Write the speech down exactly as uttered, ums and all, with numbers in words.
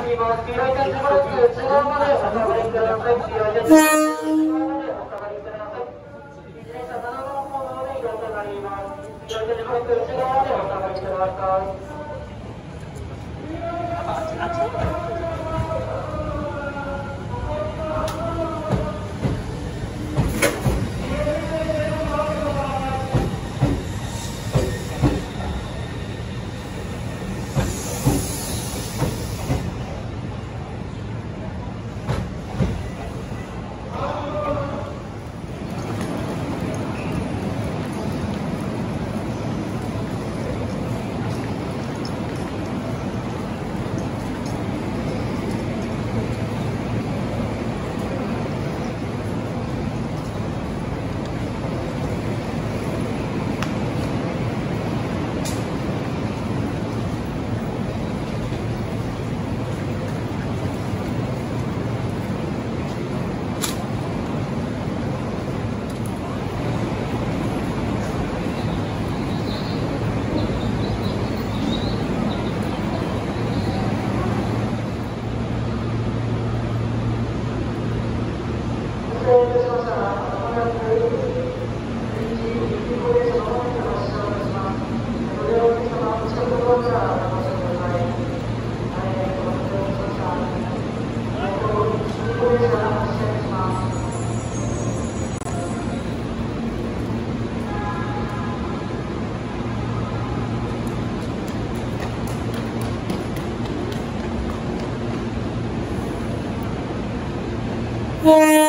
ります。黄色い点字ブロック内側までお下がりください。黄色い点字ブロック内側までお下がりください。自転車ななばんコーナーで移動となります。黄色い点字ブロック内側までお下がりください。 Yeah.